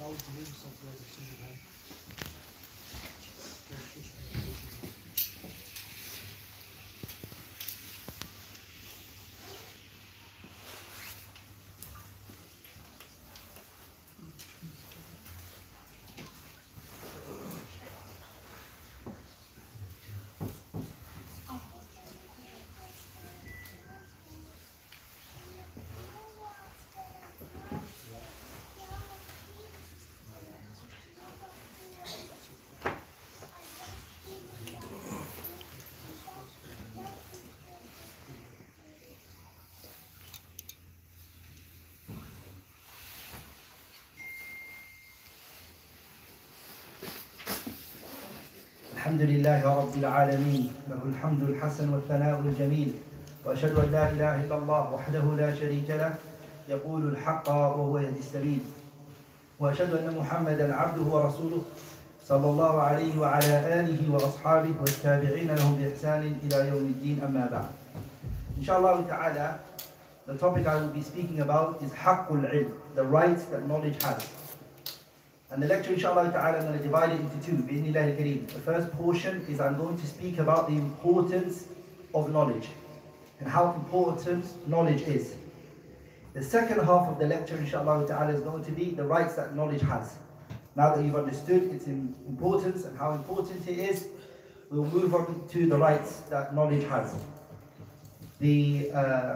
الحمد لله رب العالمين له الحمد الحسن والثناء الجميل وأشهد أن لا إله إلا الله وحده لا شريك له يقول الحق وهو يهدي السبيل وأشهد أن محمدا عبده ورسوله صلى الله عليه وعلى آله وأصحابه والتابعين لهم بإحسان إلى يوم الدين أما بعد. Inshallah ta'ala, the topic I will be speaking about is Haqqul Ilm, the rights that knowledge has. And the lecture, inshallah ta'ala, I'm going to divide it into two, bi'idhnillah al-kareem. The first portion is I'm going to speak about the importance of knowledge and how important knowledge is. The second half of the lecture, inshallah ta'ala, is going to be the rights that knowledge has. Now that you've understood its importance and how important it is, we'll move on to the rights that knowledge has. The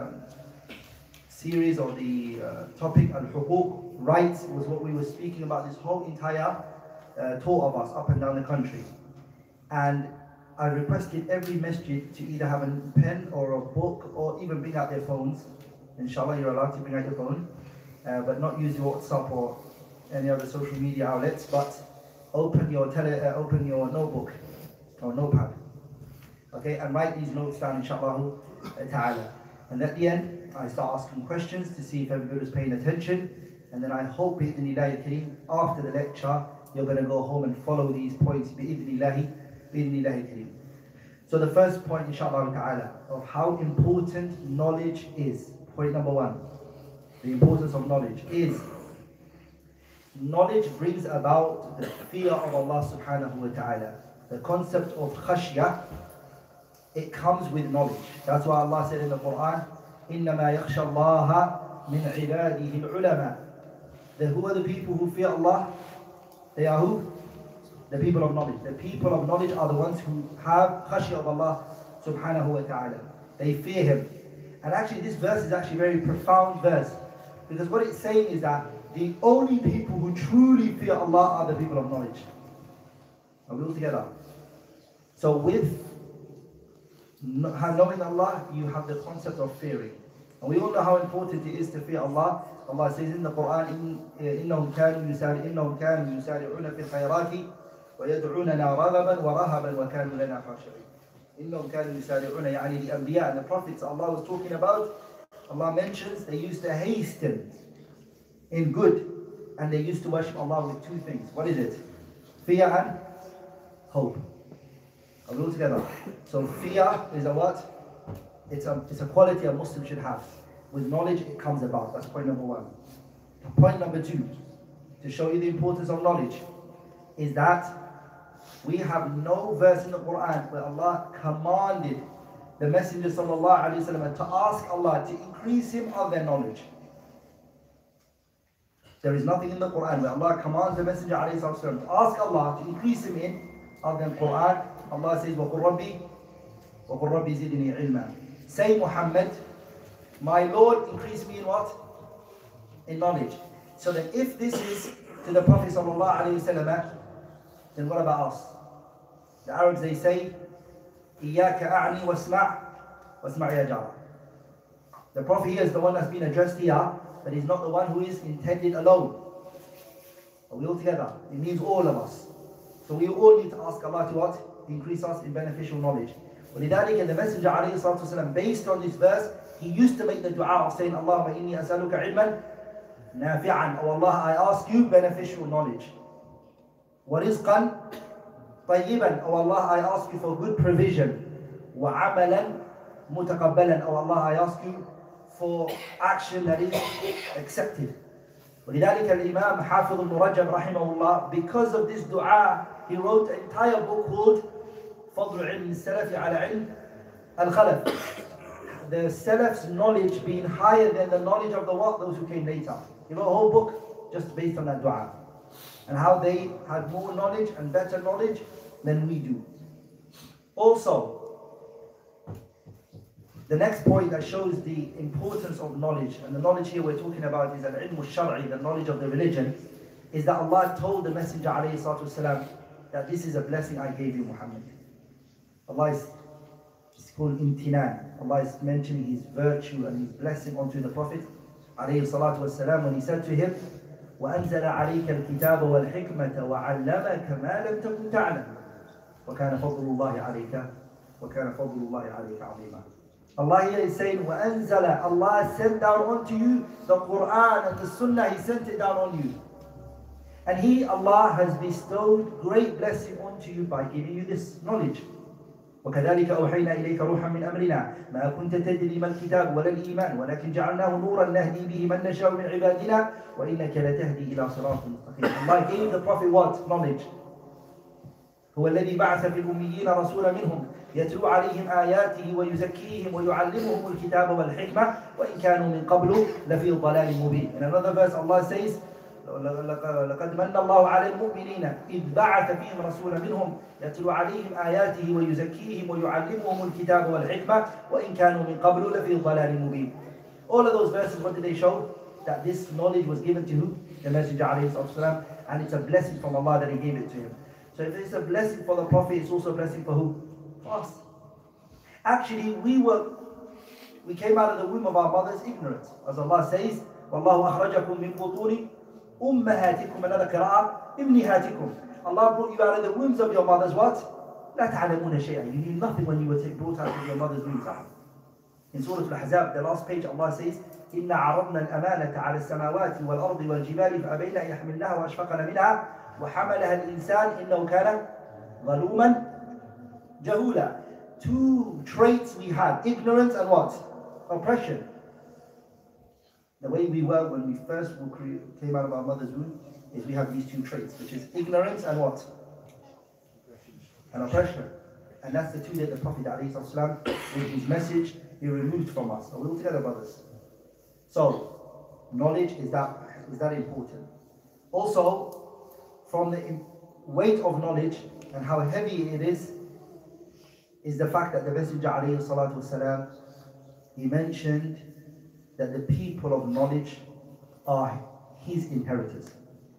series or the topic, al-huquq, rights, was what we were speaking about this whole entire tour of us up and down the country. And I requested every masjid to either have a pen or a book or even bring out their phones. Inshallah, you're allowed to bring out your phone, but not use your WhatsApp or any other social media outlets, but open your notebook or notepad. Okay, and write these notes down, inshallah ta'ala. And at the end, I start asking questions to see if everybody's paying attention. And then I hope, bi'idhnillahi al-kareem, after the lecture, you're going to go home and follow these points, bi'idhnillahi al-kareem. So the first point, inshallah ta'ala, of how important knowledge is. Point number one, the importance of knowledge is, knowledge brings about the fear of Allah subhanahu wa ta'ala. The concept of khashya, it comes with knowledge. That's why Allah said in the Quran, إِنَّمَا يَخْشَى اللَّهَ مِنْ عِبَادِهِ الْعُلَمَاءِ. Who are the people who fear Allah? They are who? The people of knowledge. The people of knowledge are the ones who have khashya of Allah subhanahu wa ta'ala. They fear Him. And actually this verse is actually a very profound verse, because what it's saying is that the only people who truly fear Allah are the people of knowledge. Are we all together? So with knowing Allah, you have the concept of fearing. And we all know how important it is to fear Allah. Allah says in the Quran, إِنَّهُمْ كَانُوا يُسَارِعُونَ فِي الْخَيْرَاتِ وَيَدْعُونَنَا رَغَبًا وَرَهَبًا وَكَانُوا لَنَا خَاشِعِينَ. إِنَّهُمْ كَانُوا يُسَارِعُونَ, يعني the Anbiya and the Prophets Allah was talking about. Allah mentions they used to hasten in good, and they used to worship Allah with two things. What is it? Fear and hope. Are we all together? So fear is a what? It's a quality a Muslim should have. With knowledge it comes about. That's point number one. Point number two, to show you the importance of knowledge, is that we have no verse in the Quran where Allah commanded the Messenger sallallahu alaihi wasallam to ask Allah to increase him of their knowledge. There is nothing in the Quran where Allah commands the Messenger alayhi wasallam to ask Allah to increase him in of the Quran. Allah says, وَقُلْ رَبِّي زِدْنِي عِلْمًا. Say, Muhammad, my Lord, increase me in what? In knowledge. So that if this is to the Prophet sallallahu alaihi wasallam, then what about us? The Arabs, they say, إِيَّاكَ أَعْنِي وَاسْمَعْ يَا جَارَ. The Prophet here is the one that's been addressed here, but he's not the one who is intended alone. Are we all together? It means all of us. So we all need to ask Allah to what? Increase us in beneficial knowledge. وَلِذَلِكَ the Messenger ﷺ, based on this verse, he used to make the dua of saying, Allahumma inni as'aluka ilman nafi'an. Oh Allah, I ask you beneficial knowledge. وَرِزْقًا طَيِّبًا. Oh Allah, I ask you for good provision. وَعَمَلًا مُتَقَبَّلًا. Oh Allah, I ask you for action that is accepted. ولذلك الإمام حافظ ابن رجب رحمه الله, because of this dua, he wrote an entire book called فضل علم السلف على علم الخلف. The Salaf's knowledge being higher than the knowledge of the what? Those who came later. He wrote a whole book just based on that dua. And how they had more knowledge and better knowledge than we do. Also, the next point that shows the importance of knowledge, and the knowledge here we're talking about is al-ilm al-shar'i, the knowledge of the religion, is that Allah told the Messenger ﷺ that this is a blessing I gave you, Muhammad. Allah is called imtinan. Allah is mentioning His virtue and His blessing onto the Prophet ﷺ when He said to him, وَأَنزَلَ عَلَيْكَ الْكِتَابَ وَالْحِكْمَةَ وَعَلَّمَكَ مَا لَمْ تَكُنْ تَعْلَمُ وَكَانَ فَضْلُ اللَّهِ عَلَيْكَ وَكَانَ فَضْلُ اللَّهِ عَلَيْكَ عَظِيمًا. Allah here is saying, وَأَنزَلَ, Allah sent down onto you the Quran and the Sunnah, He sent it down on you. And He, Allah, has bestowed great blessing onto you by giving you this knowledge. وكذلك أوحينا إليك روحا من أمرنا ما كنت تدري ما الكتاب ولا الإيمان ولكن جعلناه نورا نهدي به من نشاء من عبادنا وإنك لتهدي إلى صراط مستقيم. Allah gave the Prophet what? Knowledge. هو الذي بعث في الأميين رسولا منهم يتلو عليهم آياته ويزكيهم ويعلمهم الكتاب والحكمة وإن كانوا من قبل لفي ضلال مبين. In another verse Allah says, لقد من الله على المؤمنين إذ بعث فيهم رسولا منهم يتلو عليهم آياته ويزكيهم ويعلمهم الكتاب والحكمة وإن كانوا من قبل لفي ضلال مبين. All of those verses, what did they show? That this knowledge was given to who? The Messenger ﷺ, and it's a blessing from Allah that He gave it to him. So if it's a blessing for the Prophet, it's also a blessing for who? For us. Actually, we came out of the womb of our mothers ignorant. As Allah says, وَاللَّهُ أَخْرَجَكُم مِّن بُطُونِ أُمَّهَاتِكُمْ, another qira'ah, إِبْنِهَاتِكُمْ. Allah brought you out of the wombs of your mothers, what? لَا تَعْلَمُونَ شَيْئًا. You knew nothing when you were brought out of your mother's womb. In Surah Al-Ahzab, the last page, Allah says, إِنَّا عَرَضْنَا الْأَمَانَةَ عَلَى السَّمَاوَاتِ وَالْأَرْضِ وَالْجِبَالِ فَأَبَيْنَ أَنْ يَحْمِلْنَهَا وَأَشْفَقْنَ مِنْهَا وَحَمَلَهَا الْإِنسَانُ إِنَّهُ كَانَ ظَلُومًا جَهُولًا. Two traits we had, ignorance and what? Oppression. The way we were when we first came out of our mother's womb is we have these two traits, which is ignorance and what? And oppression. And that's the two that the Prophet ﷺ, with his message, he removed from us. Are we all together, brothers? So, knowledge is that important. Also, from the weight of knowledge and how heavy it is the fact that the Messenger ﷺ, he mentioned that the people of knowledge are his inheritors.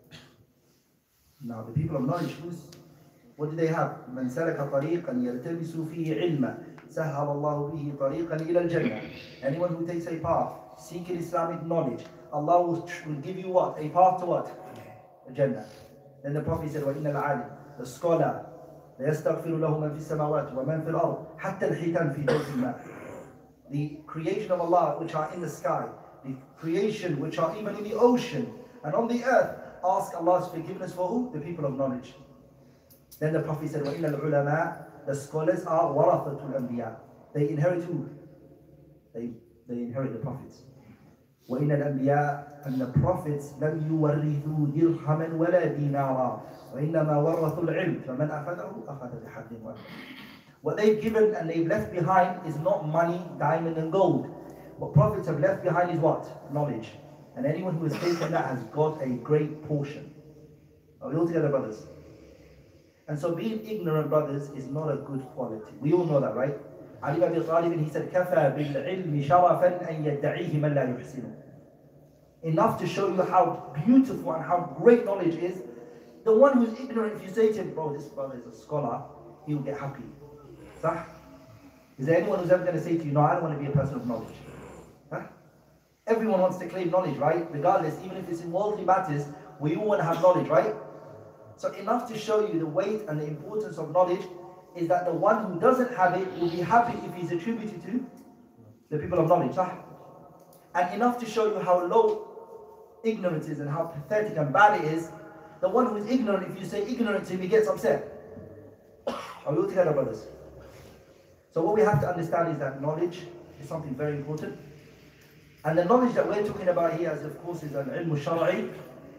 Now, the people of knowledge, what do they have? من سلك طريقا يلتمس فيه علما سهل الله به طريقا إلى الجنة. Anyone who takes a path seeking Islamic knowledge, Allah will give you what? A path to what? A Jannah. Then the Prophet said, وَإِنَّ الْعَالِمِ, the scholar, لَيَسْتَغْفِرُ لَهُ مَنْ فِي السَّمَاوَاتِ وَمَنْ فِي الْأَرْضِ حَتَّى الْحِيتَانِ فِي جَوْفِ الْمَاءِ. The creation of Allah which are in the sky, the creation which are even in the ocean and on the earth, ask Allah's forgiveness for who? The people of knowledge. Then the Prophet said, وَإِنَّ الْعُلَمَاء, the scholars are وَرَثَةُ الْأَنْبِيَاءِ. They inherit who? They inherit the prophets. وَإِنَّ الْأَنْبِيَاء, and the prophets لَمْ يُوَرِّثُوا دِرْهَمًا وَلَا دِينَارًا وَإِنَّمَا وَرَّثُوا الْعِلْمِ فَمَنْ أَخَذَهُ أَخَذَ بِحَظٍ وَافٍ. What they've given and they've left behind is not money, diamond and gold. What prophets have left behind is what? Knowledge. And anyone who has taken that has got a great portion. Are we all together, brothers? And so being ignorant, brothers, is not a good quality. We all know that, right? Ali ibn Abi Talib, he said, كَفَى بِالْعِلْمِ شَرَفًا أَنْ يَدَّعِيهِ مَنْ لَا يُحْسِنُ. Enough to show you how beautiful and how great knowledge is. The one who's ignorant, if you say to him, bro, this brother is a scholar, he will get happy. Sah? Is there anyone who's ever going to say to you, no, I don't want to be a person of knowledge? Huh? Everyone wants to claim knowledge, right? Regardless, even if it's in worldly matters, we all want to have knowledge, right? So enough to show you the weight and the importance of knowledge is that the one who doesn't have it will be happy if he's attributed to the people of knowledge. Sah? And enough to show you how low ignorance is and how pathetic and bad it is. The one who is ignorant, if you say ignorant to him, he gets upset. Are we all together, brothers? So what we have to understand is that knowledge is something very important. And the knowledge that we're talking about here, as of course, is al-ilm al-shar'i,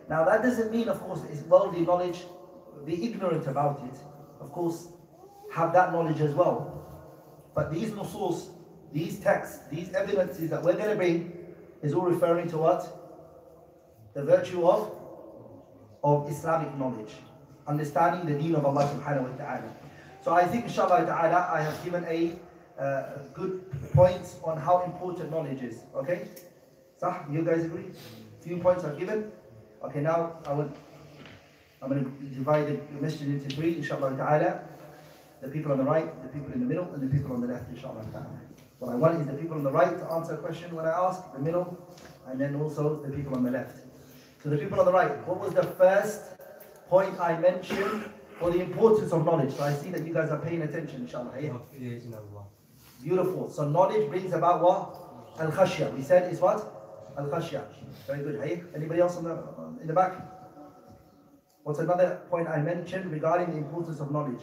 Now that doesn't mean, of course, it's worldly knowledge, be ignorant about it. Of course, have that knowledge as well. But these nusus, these texts, these evidences that we're going to bring is all referring to what? The virtue of Islamic knowledge. Understanding the deen of Allah subhanahu wa ta'ala. So I think inshallah ta'ala I have given a good points on how important knowledge is. Okay? Sah, you guys agree? Few points I've given. Okay, now I'm going to divide the masjid into three, inshallah ta'ala. The people on the right, the people in the middle, and the people on the left, inshallah ta'ala. What I want is the people on the right to answer a question when I ask, the middle, and then also the people on the left. So the people on the right, what was the first point I mentioned for the importance of knowledge? So I see that you guys are paying attention, inshallah. Yeah? Beautiful. So knowledge brings about what? Al-khashya. We said is what? Al-khashya. Very good. Hey, anybody else in the back? What's another point I mentioned regarding the importance of knowledge?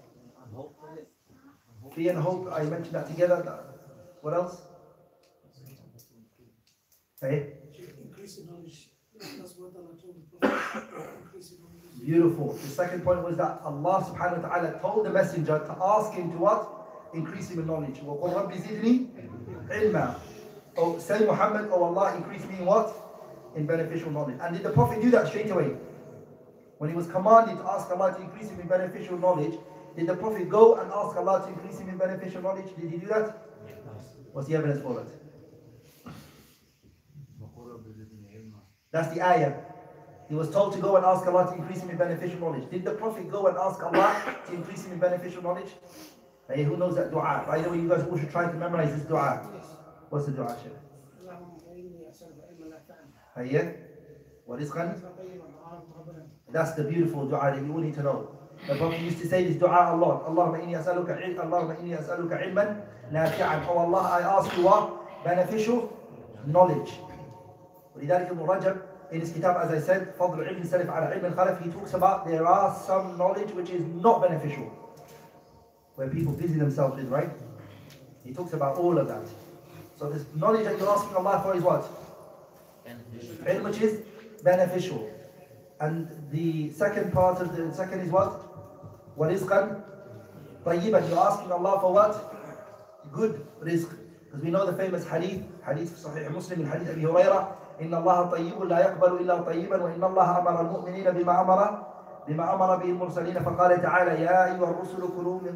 Fear and hope. I mentioned that together. What else? Hey. Increasing knowledge. That's what Allah told the Prophet. Beautiful. The second point was that Allah subhanahu wa ta'ala told the messenger to ask him to what? Increase him in knowledge. وَقُلْ رَبِّ زِدْنِي عِلْمًا. Oh, say Muhammad, oh Allah, increase me in what? In beneficial knowledge. And did the Prophet do that straight away? When he was commanded to ask Allah to increase him in beneficial knowledge, did the Prophet go and ask Allah to increase him in beneficial knowledge? Did he do that? What's the evidence for it? That's the ayah. He was told to go and ask Allah to increase him in beneficial knowledge. Did the Prophet go and ask Allah to increase him in beneficial knowledge? Hey, who knows that dua? By the way, you guys all should try to memorize this dua. What's the dua, Shaykh? Hayya? What is khan? That's the beautiful dua that you all need to know. The Prophet used to say this dua a lot. Allahumma inni as'aluka ilman nafi'an. Oh Allah, I ask you what? Beneficial knowledge. ولذلك ابن رجب in his kitab, as I said, فضل علم السلف على علم الخلف, he talks about there are some knowledge which is not beneficial, where people busy themselves with, right? He talks about all of that. So this knowledge that you're asking Allah for is what? Ilm which is beneficial. And the second part of the second is what? وَرِزْقًا طَيِّبًا. You're asking Allah for what? Good rizq. Because we know the famous hadith Sahih Muslim, hadith Abi Hurairah, إن الله طيب لا يقبل إلا طيبا وإن الله أمر المؤمنين بما أمر به المرسلين فقال تعالى يا أيها الرسل كلوا من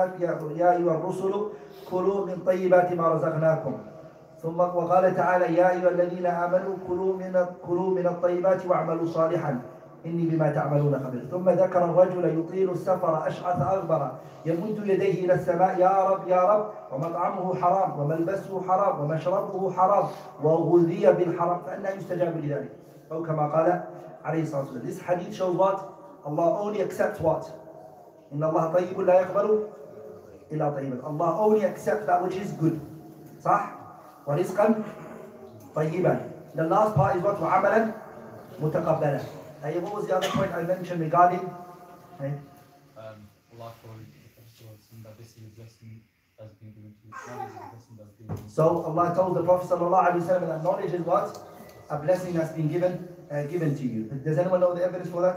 طيبات ما رزقناكم ثم وقال تعالى يا أيها الذين آمنوا كلوا من الطيبات واعملوا صالحا إني بما تعملون خبير. ثم ذكر الرجل يطيل السفر أشعث أغبر يمد يديه إلى السماء يا رب يا رب ومطعمه حرام وملبسه حرام ومشربه حرام وغذي بالحرام فأنى يستجاب لذلك. أو كما قال عليه الصلاة والسلام. This hadith shows what? Allah only accepts what? إن الله طيب لا يقبل إلا طيبا. Allah only accepts that which is good. صح؟ ورزقا طيبا. The last part is what? وعملا متقبلا. What was the other point I mentioned regarding? Allah told that this is a blessing that's been given to you. So Allah told the Prophet ﷺ that knowledge is what? A blessing that's been given to you. Does anyone know the evidence for that?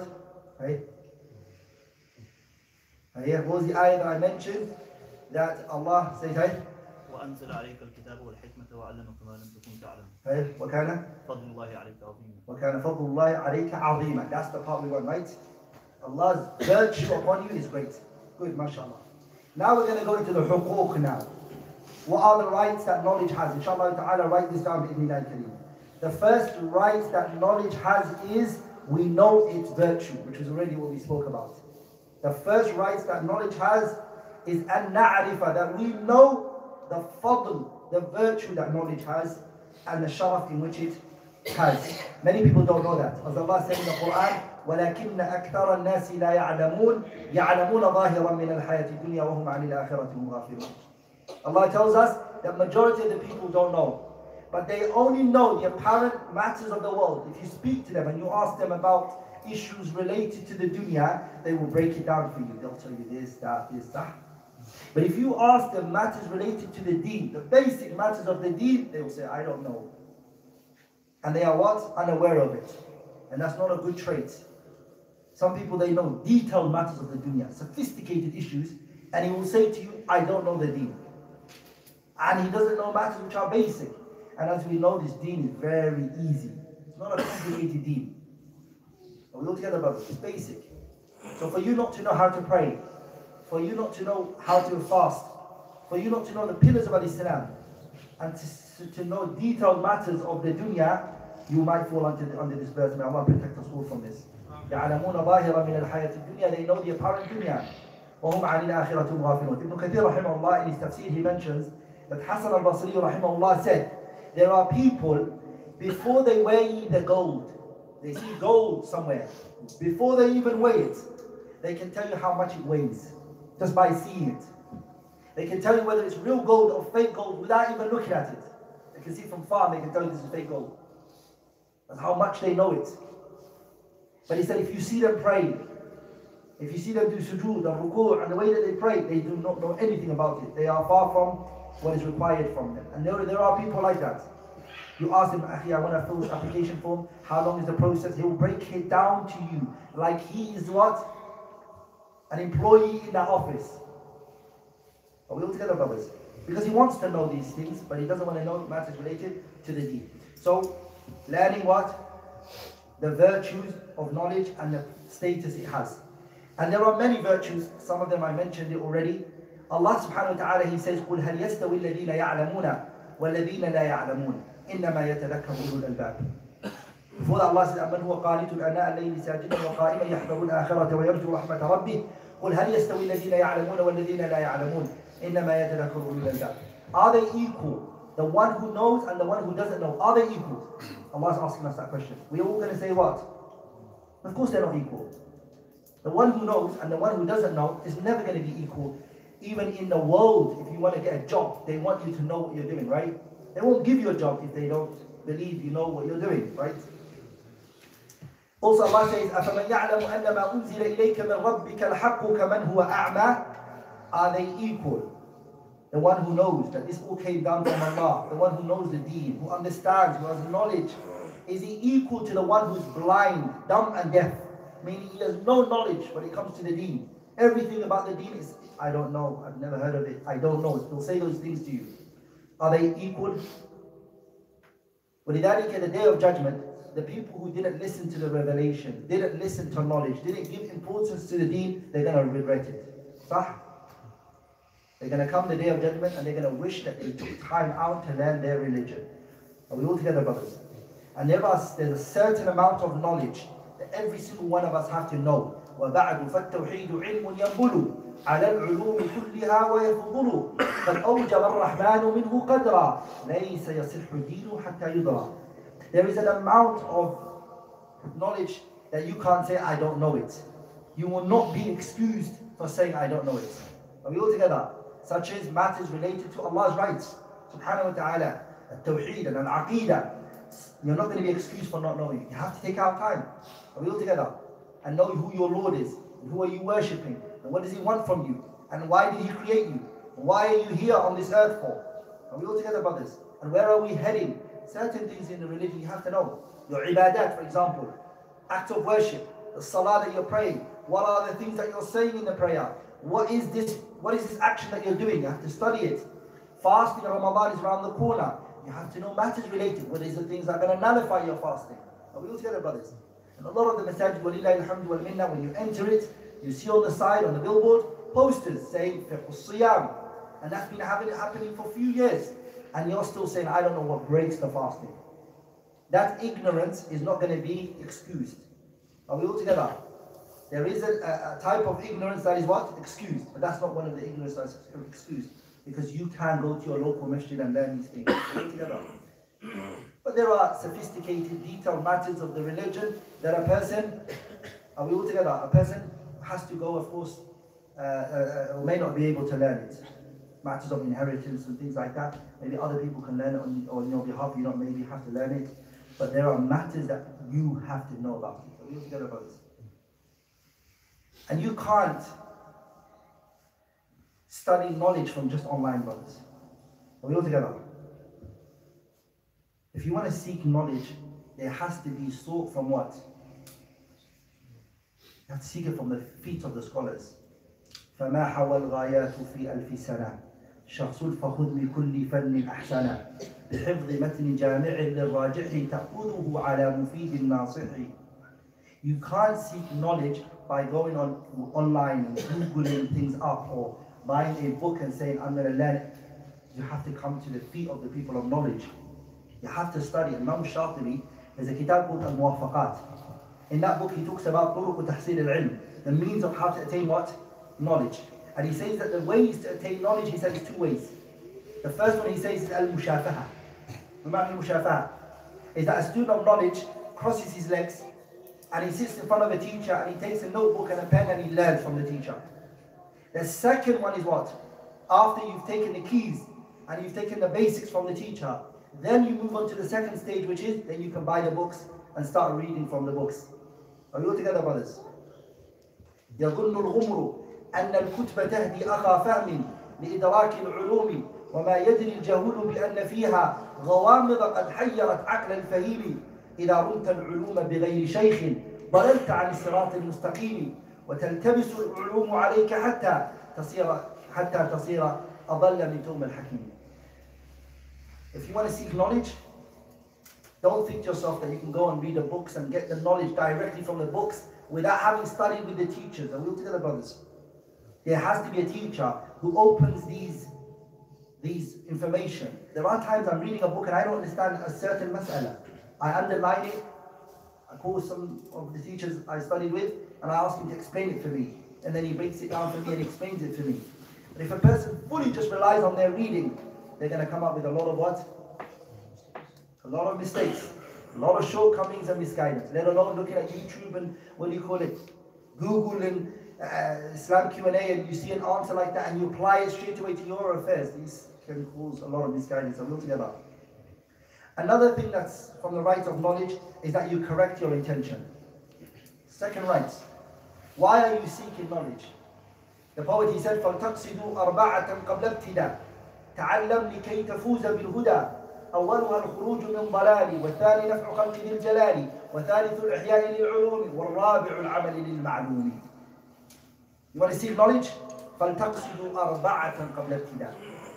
What was the ayah that I mentioned? That Allah says, وأنزل عليك الكتاب والحكمة وعلمك ما لم تكن تعلم. وكان فضل الله عليك عظيما. وكان فضل الله عليك عظيما. That's the part we want, right? Allah's virtue upon you is great. Good, mashallah. Now we're going to go into the huquq now. What are the rights that knowledge has? Inshallah ta'ala, write this down. The first right that knowledge has is we know its virtue, which is already what we spoke about. The first right that knowledge has is an na'rifa, that we know the fadl, the virtue that knowledge has, and the sharaf in which it has. Many people don't know that. As Allah said in the Quran, وَلَكِنَّ أَكْثَرَ النَّاسِ لَا يَعْلَمُونَ ظَاهِرًا مِنَ الْحَيَاةِ الدُّنْيَا وَهُمْ عَنِ الْآخِرَةِ هُمْ غَافِلُونَ. Allah tells us that majority of the people don't know. But they only know the apparent matters of the world. If you speak to them and you ask them about issues related to the dunya, they will break it down for you. They'll tell you this, that. But if you ask them matters related to the deen, the basic matters of the deen, they will say, I don't know. And they are what? Unaware of it. And that's not a good trait. Some people, they know detailed matters of the dunya, sophisticated issues, and he will say to you, I don't know the deen. And he doesn't know matters which are basic. And as we know, this deen is very easy. It's not a complicated deen. Are we all together, brothers? It's basic. So for you not to know how to pray, for you not to know how to fast, for you not to know the pillars of Islam, and to know detailed matters of the dunya, you might fall under this verse. May Allah protect us all from this. يَعْلَمُونَ ظَاهِرًا مِنَ الْحَيَاةِ الدُّنْيَا. They know the apparent dunya. وَهُمْ عَنِ الْآخِرَةِ غَافِلُونَ. Ibn Kathir rahimahullah in his tafsir, he mentions that Hasan al-Basri rahimahullah said, there are people, before they weigh the gold, they see gold somewhere, before they even weigh it, they can tell you how much it weighs, just by seeing it. They can tell you whether it's real gold or fake gold without even looking at it. They can see from far, they can tell you this is fake gold. That's how much they know it. But he said, if you see them pray, if you see them do sujood and ruku' and the way that they pray, they do not know anything about it. They are far from what is required from them. And there are people like that. You ask him, Akhi, I want to fill this application form. How long is the process? He will break it down to you like he is what? An employee in that office. Are we all together, brothers? Because he wants to know these things, but he doesn't want to know matters related to the deen. So, learning what? The virtues of knowledge and the status it has. And there are many virtues. Some of them I mentioned it already. Allah subhanahu wa ta'ala, He says, قُلْ هَلْ يَسْتَوِي الَّذِينَ يَعْلَمُونَ وَالَّذِينَ لَا يَعْلَمُونَ إِنَّمَا يَتَذَكَّرُ أُولُو الْأَلْبَابِ. Before that, Allah says, أَمَّنْ هُوَ قَانِتٌ آنَاءَ اللَّيْلِ سَاجِدًا وَقَائِمًا يَحْذَرُ الْآخِرَةَ وَيَرْجُو رَحْمَةَ رَبِّهِ قُلْ هَلْ يَسْتَوِي الَّذِينَ يَعْلَمُونَ وَالَّذِينَ لَا يَعْلَمُونَ إِنَّمَا يَتَذَكَّرُ أُولُو الْأَلْبَابِ. Are they equal? The one who knows and the one who doesn't know, are they equal? Allah is asking us that question. We are all going to say what? Of course they're not equal. The one who knows and the one who doesn't know is never going to be equal. Even in the world, if you want to get a job, they want you to know what you're doing, right? They won't give you a job if they don't believe you know what you're doing, right? Also Allah says, أَفَمَنْ يَعْلَمُ أَنَّمَا أُنزِلَ إِلَيْكَ مِنْ رَبِّكَ الْحَقُّ كَمَنْ هُوَ أَعْمَى. Are they equal? The one who knows that this all came down from Allah, the one who knows the deen, who understands, who has knowledge, is he equal to the one who's blind, dumb and deaf? Meaning he has no knowledge when it comes to the deen. Everything about the deen is, I don't know, I've never heard of it, I don't know. He'll say those things to you. Are they equal? وَلِذَلِكَ at the day of judgment, the people who didn't listen to the revelation, didn't listen to knowledge, didn't give importance to the deen, they're going to regret it. Sah? They're going to come the day of judgment and they're going to wish that they took time out to learn their religion. Are we all together, brothers? And there's a certain amount of knowledge that every single one of us have to know. وَبَعْدُ فَالتَّوْحِيدُ عِلْمٌ يَنْبُلُ عَلَى الْعُلُومِ كُلِّهَا وَيَفْضُلُ قَدْ أَوْجَبَ الرَّحْمَنُ مِنْهُ قَدْرًا لَيْسَ يَصِحُّ الدِّينُ حَتَّى يُدْرَى. There is an amount of knowledge that you can't say, I don't know it. You will not be excused for saying, I don't know it. Are we all together? Such as matters related to Allah's rights, subhanahu wa ta'ala, al-tawheed and al-aqeedah. You're not going to be excused for not knowing. You have to take out time. Are we all together? And know who your Lord is, and who are you worshipping, and what does He want from you, and why did He create you? Why are you here on this earth for? Are we all together, brothers? And where are we heading? Certain things in the religion you have to know. Your ibadat, for example, act of worship, the salah that you're praying. What are the things that you're saying in the prayer? What is this action that you're doing? You have to study it. Fasting in Ramadan is around the corner. You have to know matters related. What is the things that are going to nullify your fasting? Are we all together, brothers? And a lot of the masajid, walillahi alhamdu wal minna, when you enter it, you see on the side, on the billboard, posters saying fiqh siyam. And that's been happening for a few years. And you're still saying, I don't know what breaks the fasting. That ignorance is not going to be excused. Are we all together? There is a type of ignorance that is what? Excused. But that's not one of the ignorance that's excused. Because you can go to your local masjid and learn these things. Are we all together? But there are sophisticated, detailed matters of the religion that a person, are we all together? A person has to go, of course, or may not be able to learn it. Matters of inheritance and things like that. Maybe other people can learn it on your behalf. You don't maybe have to learn it. But there are matters that you have to know about it. Are we all together, brothers? And you can't study knowledge from just online, brothers. Are we all together? If you want to seek knowledge, it has to be sought from what? You have to seek it from the feet of the scholars. فما حوى الغايات في ألف سنة شخص فخذ بكل فن أحسنا بحفظ متن جامع للراجح تأخذه على مفيد ناصح. You can't seek knowledge by going online and googling things up or buying a book and saying I'm going to learn it. You have to come to the feet of the people of knowledge. You have to study. Imam Shatibi, there's a kitab called Al-Muwafaqat. In that book he talks about طرق تحصيل العلم, the means of how to attain what? Knowledge. And he says that the ways to attain knowledge, he says, two ways. The first one he says is al-mushafaha. Al-mushafaha is that a student of knowledge crosses his legs and he sits in front of a teacher and he takes a notebook and a pen and he learns from the teacher. The second one is what? After you've taken the keys and you've taken the basics from the teacher, then you move on to the second stage, which is then you can buy the books and start reading from the books. Are we all together, brothers? يظن الغمر أن الكتب تهدي أخا فهم لإدراك العلوم وما يدري الجهول بأن فيها غوامض قد حيرت عقل الفهيم إذا رمت العلوم بغير شيخ ضللت عن الصراط المستقيم وتلتبس العلوم عليك حتى تصير أضل من توم الحكيم. If you want to seek knowledge, don't think to yourself that you can go and read the books and get the knowledge directly from the books without having studied with the teachers. Are we all together, brothers? There has to be a teacher who opens these information. There are times I'm reading a book and I don't understand a certain mas'ala. I underline it, I call some of the teachers I studied with and I ask him to explain it for me. And then he breaks it down for me and explains it for me. But if a person fully just relies on their reading, they're going to come up with a lot of what? A lot of mistakes, a lot of shortcomings and misguidance, let alone looking at YouTube and Google and Islam Q&A and you see an answer like that and you apply it straight away to your affairs. These can cause a lot of misguidance. And we'll together. Another thing that's from the right of knowledge is that you correct your intention. Second right. Why are you seeking knowledge? The poet, he said, فَلْتَقْصِدُوا أَرْبَعَةً قَبْلَ ابْتِدَاءٍ تَعَلَّمْ لِكَيْ تَفُوزَ بِالْهُدَى أولها الخروج من ضلال والثاني نفع خلق ذي الجلال والثالث الإحياء للعلوم والرابع العمل للمعلوم. You want to seek knowledge? فَلْتَقْصِدُوا أَرْبَعَةً قَبْلَ ابْتِدَاءٍ.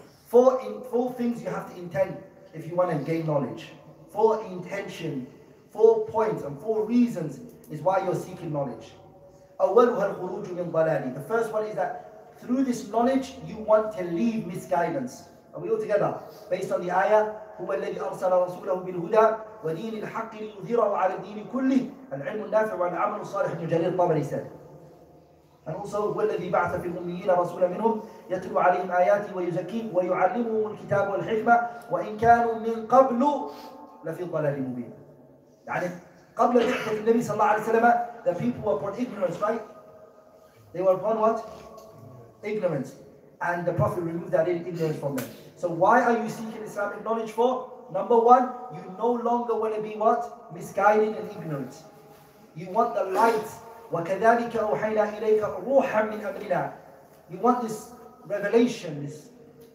Four things you have to intend if you want to gain knowledge. 4 intention, 4 points and 4 reasons is why you're seeking knowledge. أولها الخروج من ضلال. The first one is that through this knowledge you want to leave misguidance. Are we all together? Based on the ayah, هو الذي أرسل رسوله بالهدى ودين الحق ليظهره على الدين كله العلم النافع والعمل الصالح. Ibn Jarir Tabari said. And also هو الذي بعث في الأميين رسولا منهم يتلو عليهم آياته ويزكيهم ويعلمهم الكتاب والحكمة وإن كانوا من قبل لفي ضلال مبين. يعني قبل بعثة النبي صلى الله عليه وسلم the people were upon ignorance, right? They were upon what? Ignorance. And the Prophet removed that ignorance from them. So why are you seeking Islamic knowledge for? Number one, you no longer want to be what? Misguided and ignorant. You want the light. وَكَذَلِكَ أَوْحَيْنَا إِلَيْكَ رُوحًا مِنْ أَمْرِنَا. You want this revelation, this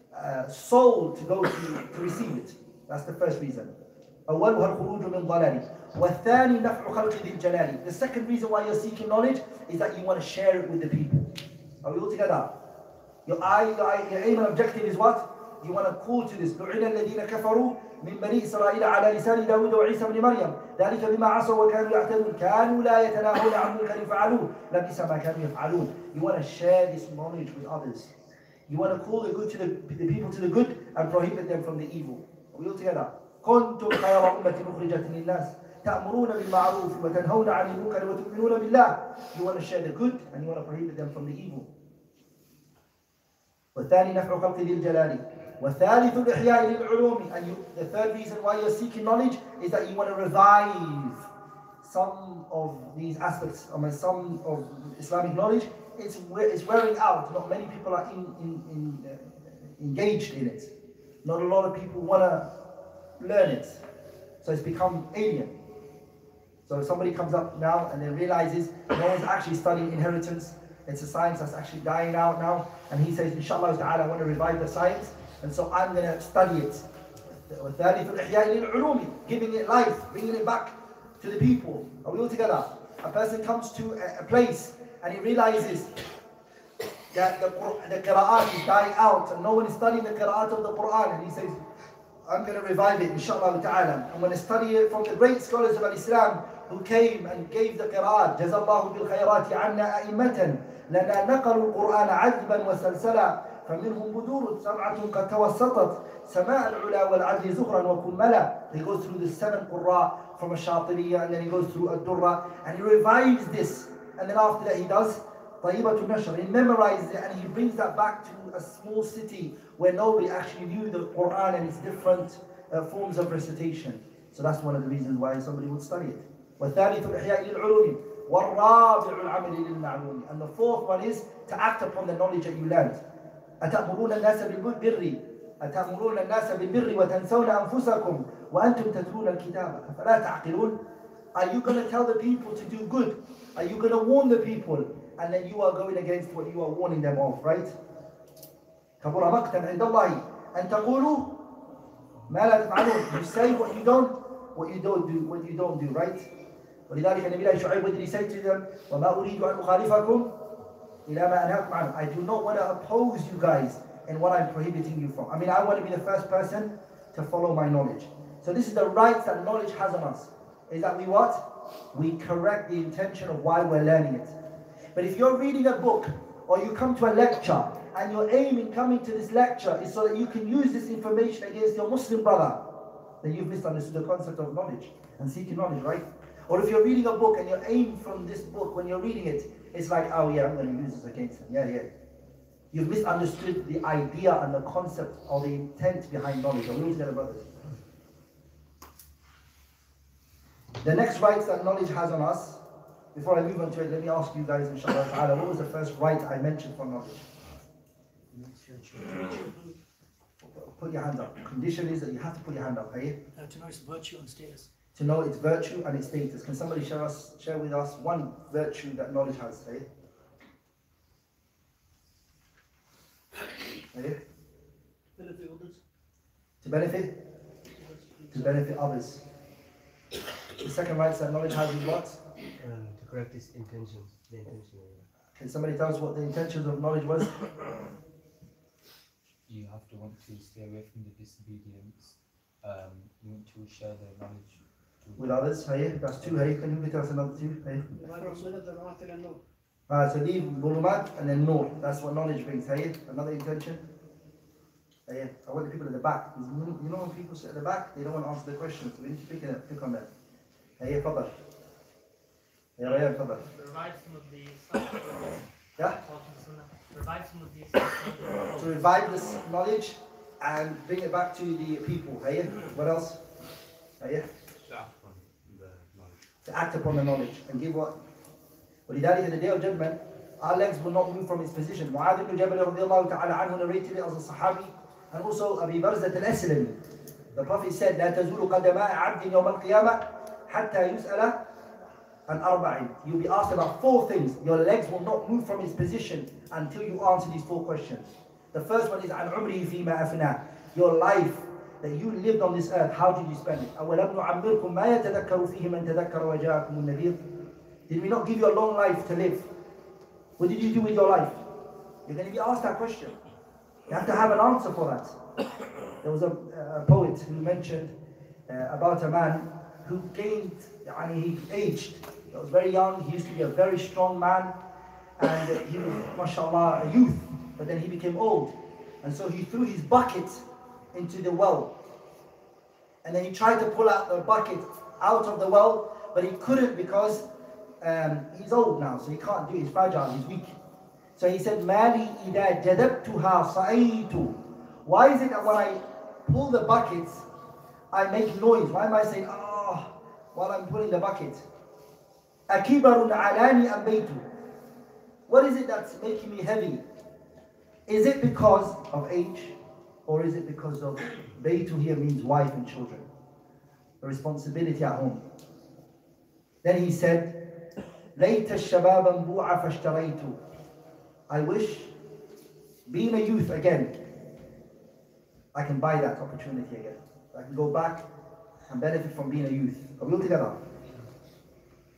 soul to go to receive it. That's the first reason. أولها الخروج من ضلال والثاني نفع خلق ذي الجلال. The second reason why you're seeking knowledge is that you want to share it with the people. Are we all together? Your aim and objective is what? You want to call to this. لُعِنَ الَّذِينَ كَفَرُوا مِنْ بَنِي إِسْرَائِيلَ عَلَى لِسَانِ دَاوُودَ وَعِيسَى بْنِ مَرْيَمَ ذَلِكَ بِمَا عَصَوْا وَكَانُوا يَعْتَدُونَ كَانُوا لَا يَتَنَاهَوْنَ عَنْ مُنكَرٍ فَعَلُوهُ لَبِئْسَ مَا كَانُوا يَفْعَلُونَ. You want to share this knowledge with others. You want to call the good to the people to the good and prohibit them from the evil. Are we all together? كنتم خير أمة أخرجت للناس تأمرون بالمعروف وتنهون عن المنكر وتؤمنون بالله. You want to share the good and you want to prohibit them from the evil. والثاني نفع خلق ذي الجلال والثالث الإحياء للعلوم. And the third reason why you're seeking knowledge is that you want to revive some of these aspects, some of Islamic knowledge. It's wearing out. Not many people are engaged in it. Not a lot of people want to learn it. So it's become alien. So if somebody comes up now and then realizes no one's actually studying inheritance, it's a science that's actually dying out now, and he says, Inshallah ta'ala, I want to revive the science, and so I'm going to study it. Giving it life, bringing it back to the people. Are we all together? A person comes to a place and he realizes that the qira'at is dying out and no one is studying the qira'at of the Quran, and he says, I'm going to revive it, inshallah ta'ala. I'm going to study it from the great scholars of Islam who came and gave the qira'at. Jazallahu bil khayrati anna a'immatan lana naqalu al-Qur'an adban wa salsala فمنهم بدور سبعة قد توسطت سماء العلا والعدل زخرا وكملا. He goes through the 7 qurra from a Shatibiya, and then he goes through a Durra, and he revives this, and then after that he does Tayyibatul Nashr. He memorizes it and he brings that back to a small city where nobody actually knew the Quran and its different forms of recitation. So that's one of the reasons why somebody would study it. وَالثَّالِثُ الْإِحْيَاءِ لِلْعُلُومِ وَالرَّابِعُ الْعَمَلِ لِلْمَعْلُومِ. And the fourth one is to act upon the knowledge that you learned. أَتَأْمُرُونَ النَّاسَ بِالْبِرِّ أَتَأْمُرُونَ النَّاسَ بِالْبِرِّ وَتَنْسَوْنَ أَنفُسَكُمْ وَأَنْتُمْ تَتْلُونَ الْكِتَابَ أَفَلَا تَعْقِلُونَ. Are you going to tell the people to do good? Are you going to warn the people? And then you are going against what you are warning them of, right? كَبُرَ مَقْتًا عِنْدَ اللَّهِ أَنْ تَقُولُوا مَا لَا تَفْعَلُونَ. You say what you don't do, right? ولذلك النبي الله شعيب, what did he say to them? وَمَا أُرِيدُ أَنْ أُخَالِفَكُمْ إِلَى مَا أَنْهَاكُمْ عَنْهُ. I do not want to oppose you guys in what I'm prohibiting you from. I mean, I want to be the first person to follow my knowledge. So this is the rights that knowledge has on us. Is that we what? We correct the intention of why we're learning it. But if you're reading a book or you come to a lecture and your aim in coming to this lecture is so that you can use this information against your Muslim brother, then you've misunderstood the concept of knowledge and seeking knowledge, right? Or if you're reading a book and your aim from this book when you're reading it, it's like, oh yeah, I'm going to use this against him. Yeah. You've misunderstood the idea and the concept or the intent behind knowledge. Are we all together, brothers? The next rights that knowledge has on us, before I move on to it, let me ask you guys, inshallah ta'ala, what was the first right I mentioned for knowledge? Put your hand up. Condition is that you have to put your hand up, okay? To know its virtue and status. To know its virtue and its status. Can somebody share with us one virtue that knowledge has, okay? Benefit others. To benefit? To benefit others. The second right that knowledge has is what? To correct its intentions. The intention. Can somebody tell us what the intentions of knowledge was? You have to want to stay away from the disobedience. You want to share the knowledge with others. That's 2. Can you tell us another 2? So leave Bulumat and then Nur. That's what knowledge brings. Another intention. I want the people at the back. You know when people sit at the back, they don't want to answer the questions. So we need to pick on them. Fadal. Rayyan, Fadal. Revive some of the Yeah? Revive some of these. To revive this knowledge and bring it back to the people. What else? To act upon the knowledge and give what? ولذلك in the day of judgment, our legs will not move from its position. Mu'adh ibn Jabal radiallahu ta'ala anhu narrated it as a Sahabi, and also Abi Barzat al-Aslami. The Prophet said, لا تزول قدماء عبد يوم القيامة حتى يسأل عن أربع. You'll be asked about 4 things. Your legs will not move from its position until you answer these 4 questions. The first one is عن عمره فيما أفناه. Your life that you lived on this earth, how did you spend it? أولم نعمركم ما يتذكر فيه من تذكر وجاءكم النذير. Did we not give you a long life to live? What did you do with your life? You're going to be asked that question. You have to have an answer for that. There was a poet who mentioned about a man who gained, he aged. He was very young, he used to be a very strong man, and he was, mashallah, a youth, but then he became old. And so he threw his bucket into the well. And then he tried to pull out the bucket out of the well, but he couldn't because he's old now, so he can't do it. He's fragile, he's weak. So he said, Mali ida jadabtuha sa'itu. Why is it that when I pull the buckets, I make noise? Why am I saying, while I'm pulling the bucket? Akibarun alani ambeitu. What is it that's making me heavy? Is it because of age? Or is it because of, Beitu here means wife and children. The responsibility at home. Then he said, ليت الشباب انبوع فاشتريت. I wish, being a youth again, I can buy that opportunity again. I can go back and benefit from being a youth. Are we all together?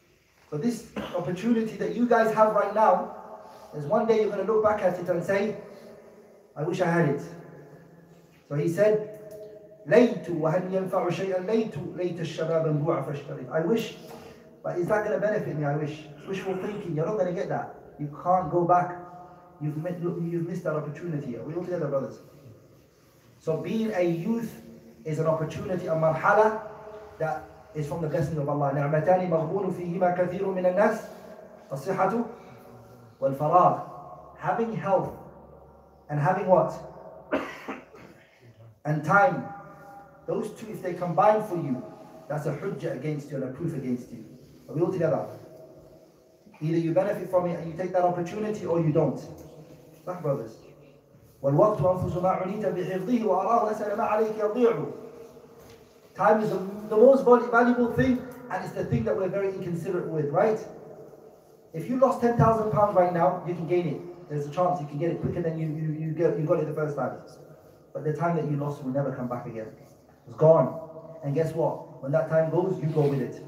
So this opportunity that you guys have right now, is one day you're going to look back at it and say, I wish I had it. So he said, ليت وهل ينفع شيئا ليت الشباب انبوع فاشتريت. I wish, but is that going to benefit me? I wish. It's wishful thinking. You're not going to get that. You can't go back. You've missed that opportunity. Are we all together, brothers? So being a youth is an opportunity, a marhala that is from the blessing of Allah. نعمتان مغبون فيهما كثير من الناس الصحة والفراغ. Having health and having what? And time. Those two, if they combine for you, that's a hujjah against you and a proof against you. Are we all together? Either you benefit from it and you take that opportunity, or you don't. Right, brothers? والوقت أنفس ما عنيت بحفظه وأراه أسأل ما عليك يضيع. Time is the most valuable thing, and it's the thing that we're very inconsiderate with, right? If you lost £10,000 right now, you can gain it. There's a chance you can get it quicker than you got it the first time. But the time that you lost will never come back again. It's gone. And guess what? When that time goes, you go with it.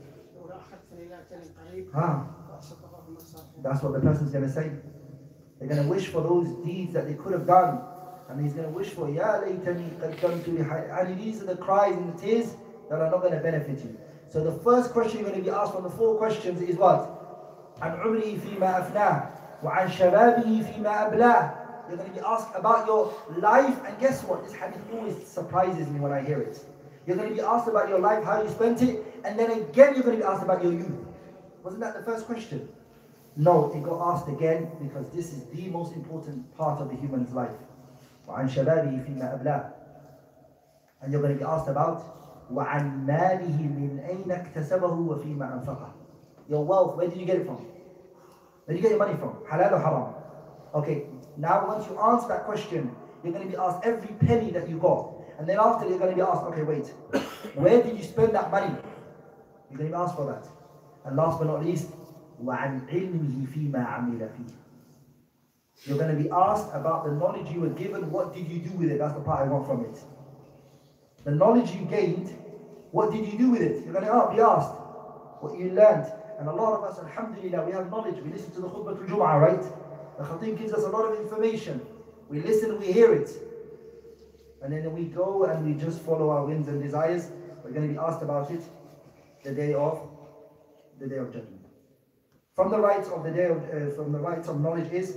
That's what the person's going to say. They're going to wish for those deeds that they could have done. And he's going to wish for, Ya laytani qaddamtu li hayy. And these are the cries and the tears that are not going to benefit you. So the first question you're going to be asked from the 4 questions is what? عن عمره فيما أفناه وعن شبابه فيما أبلاه. You're going to be asked about your life, and guess what? This hadith always surprises me when I hear it. You're going to be asked about your life, how you spent it, and then again you're going to be asked about your youth. Wasn't that the first question? No, it got asked again because this is the most important part of the human's life. وعن شبابه فيما أبلاه. And you're going to be asked about وعن ماله من أين اكتسبه وفيما أنفقه. Your wealth, where did you get it from? Where did you get your money from? Halal or haram? Okay, now once you answer that question, you're going to be asked every penny that you got. And then after you're going to be asked, okay, wait, where did you spend that money? You're going to be asked for that. And last but not least, وَعَنْ عِلْمِهِ فِي مَا عَمِلَ فِيهِ. You're going to be asked about the knowledge you were given, what did you do with it? That's the part I want from it. The knowledge you gained, what did you do with it? You're going to be asked what you learned. And a lot of us, alhamdulillah, we have knowledge. We listen to the khutbah al-Jum'ah, right? The khatib gives us a lot of information. We listen, we hear it. And then we go and we just follow our whims and desires. We're going to be asked about it the day of judgment. From the rights of the day of, from the rights of knowledge is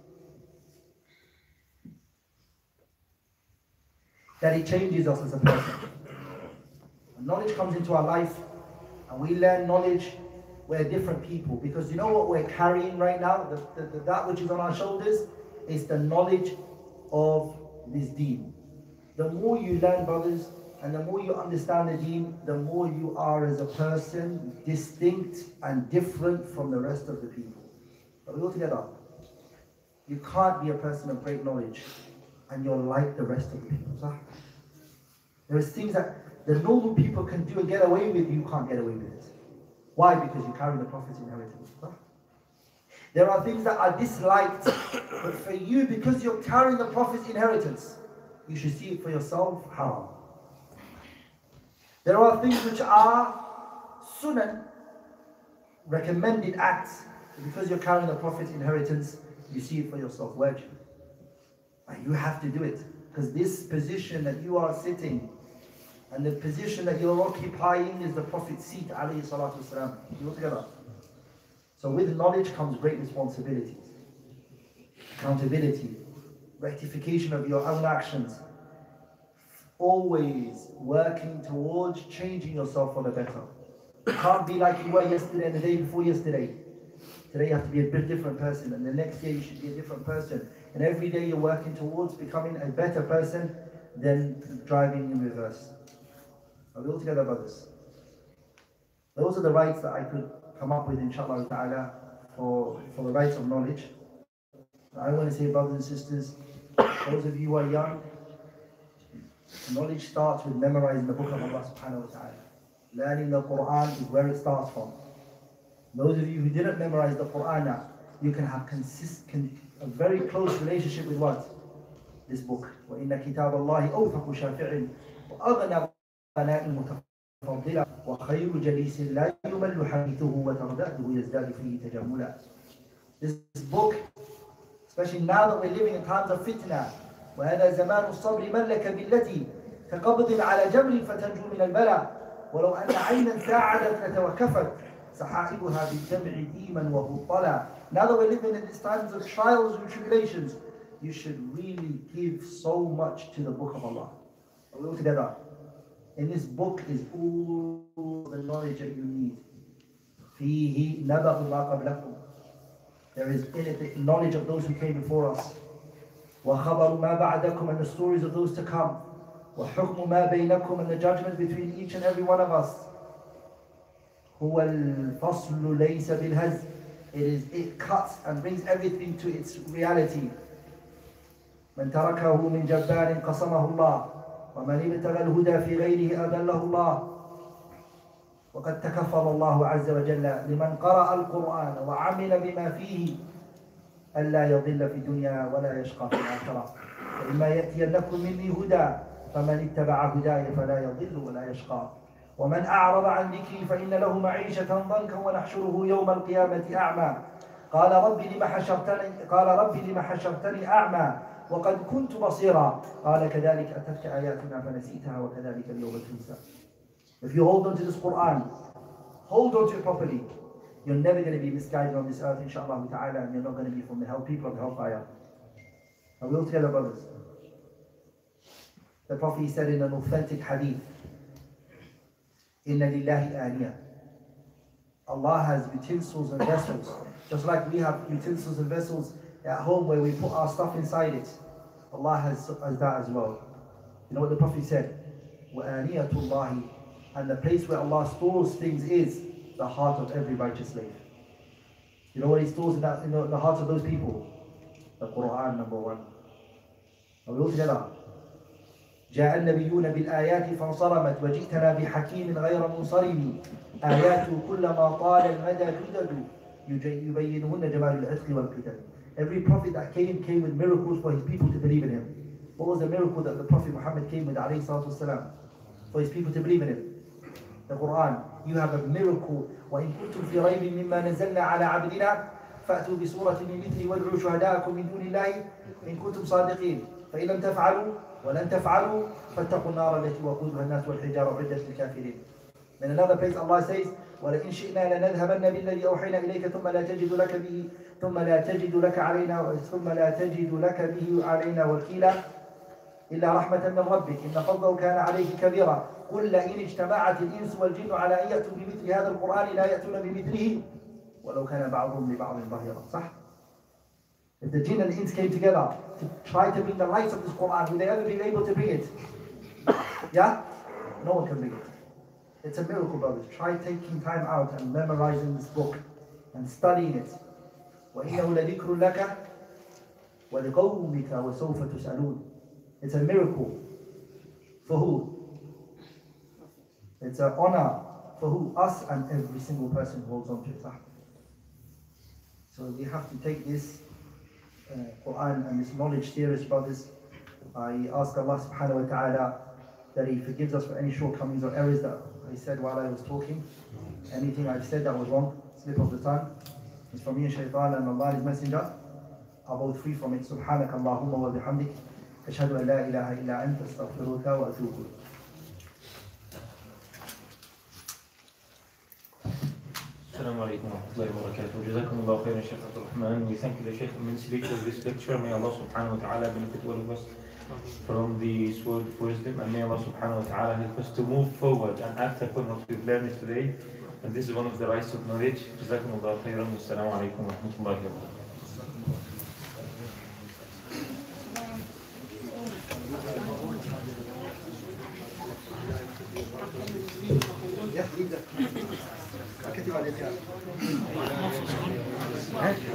that it changes us as a person. When knowledge comes into our life and we learn knowledge, we're different people. Because you know what we're carrying right now? That which is on our shoulders is the knowledge of this deen. The more you learn, brothers, and the more you understand the deen, the more you are as a person distinct and different from the rest of the people. Are we all together? You can't be a person of great knowledge and you're like the rest of the people. So, there's things that the normal people can do and get away with, you can't get away with it. Why? Because you carry the Prophet's inheritance. There are things that are disliked, but for you, because you're carrying the Prophet's inheritance, you should see it for yourself, haram. There are things which are sunan, recommended acts, because you're carrying the Prophet's inheritance, you see it for yourself, wajib. And you have to do it, because this position that you are sitting, and the position that you're occupying is the Prophet's seat, alayhi salatu wasalam. You all together? So with knowledge comes great responsibilities, accountability, rectification of your own actions, always working towards changing yourself for the better. You can't be like you were yesterday and the day before yesterday. Today you have to be a bit different person, and the next day you should be a different person. And every day you're working towards becoming a better person than driving in reverse. Are we all together, brothers? Those are the rights that I could come up with, inshallah ta'ala, for the rights of knowledge. I want to say, brothers and sisters, those of you who are young, knowledge starts with memorizing the book of Allah subhanahu wa ta'ala. Learning the Quran is where it starts from. Those of you who didn't memorize the Quran now, you can have a very close relationship with what? This book. وَإِنَّ كِتَابَ اللَّهِ أَوْثَقُ شَافِعٍ وَأَغْنَى متفضلا وخير جليس لا يمل حديثه وترداده يزداد فيه تجملا. This book, especially now that we're living in times of fitna, وهذا زمان الصبر ملك بالتي كقبض على جمر فتنجو من البلاء، ولو أن عينا ساعدت لتوكفت سحائبها بالدمع ديما وهطلا. Now that we're living in these times of trials and tribulations, you should really give so much to the book of Allah. Are we all together? In this book is all the knowledge that you need. فيه نبأ ما قبلكم. There is in it the knowledge of those who came before us. وخبر ما بعدكم, and the stories of those to come. وحكم ما بينكم, and the judgment between each and every one of us. هو الفصل ليس بالهزل. It cuts and brings everything to its reality. من تركه من جبار قصمه الله ومن ابتغى الهدى في غيره أذله الله. وقد تكفل الله عز وجل لمن قرأ القرآن وعمل بما فيه ألا يضل في الدنيا ولا يشقى في الآخرة. فإما يأتينكم مني هدى فمن اتبع هداي فلا يضل ولا يشقى. ومن أعرض عن ذكري فإن له معيشة ضنكا ونحشره يوم القيامة أعمى. قال رب لم حشرتني أعمى وقد كنت بصيرا. قال كذلك أتتك آياتنا فنسيتها وكذلك اليوم تنسى. If you hold on to this Quran, hold on to it properly, you're never going to be misguided on this earth, inshallah ta'ala, and you're not going to be from the people of the hellfire. Are we all together, brothers? The Prophet said in an authentic hadith, Inna lillahi aniyah. Allah has utensils and vessels, just like we have utensils and vessels at home where we put our stuff inside it. Allah has that as well. You know what the Prophet said? وَآنِيَةُ اللَّهِ, and the place where Allah stores things is the heart of every righteous slave. You know what He stores in the hearts of those people? The Quran, number one. Are we all together? جاء النبيون بالآيات فانصرمت وجئتنا بحكيم غير منصرم آياته كلما طال المدى جدد يبينهن جمال العتق والقتل. Every prophet that came with miracles for his people to believe in him. What was the miracle that the Prophet Muhammad came with, alayhi salatu wasalam, for his people to believe in him? The Quran. You have a miracle. وإن كنتم في ريب مما نزلنا على عبدنا فأتوا بسورة من مثله وادعوا شهداءكم من دون الله إن كنتم صادقين فإن لم تفعلوا ولن تفعلوا فاتقوا النار التي وقودها الناس والحجارة أعدت للكافرين. In another place Allah says ولئن شئنا لنذهبن بالذي أوحينا إليك ثم لا تجد لك به علينا وكيلا إلا رحمة من ربك إن فضله كان عليك كبيرا قل لئن اجتمعت الإنس والجن على أن يأتوا بمثل هذا القرآن لا يأتون بمثله ولو كان بعضهم لبعض ظهيرا. صح? If the jinn and the ins came together to try to bring the light of this Quran, would they ever be able to bring it? Yeah? No one can bring it. It's a miracle, brothers. Try taking time out and memorizing this book and studying it. وَإِنَّهُ لَذِكْرٌ لَكَ وَلِقَوْمِكَ وَسَوْفَ تُسْأَلُونَ. It's a miracle. For who? It's an honor. For who? Us and every single person who holds on to it. So we have to take this Quran and this knowledge serious, brothers. I ask Allah subhanahu wa ta'ala that He forgives us for any shortcomings or errors that I said while I was talking. Anything I've said that was wrong, slip of the tongue, it's from me and shaitan, and Allah His Messenger are both free from it. Subhanaka Allahumma wa bihamdik ashhadu an la ilaha illa anta astaghfiruka wa atubu ilayk. Assalamu alaikum wa rahmatullahi wa barakatuh. Jazakumullahu khairan, Shaykh Abdul Rahman. We thank you, the Shaykh, immensely for this lecture. May Allah subhanahu wa ta'ala benefit all of us from this word of wisdom, and may Allah subhanahu wa ta'ala help us to move forward and act upon what we've learned today. And this is one of the rights of knowledge. Jazakumullahu khairan. Assalamu alaikum wa rahmatullahi wa barakatuh. Yeah, leave that.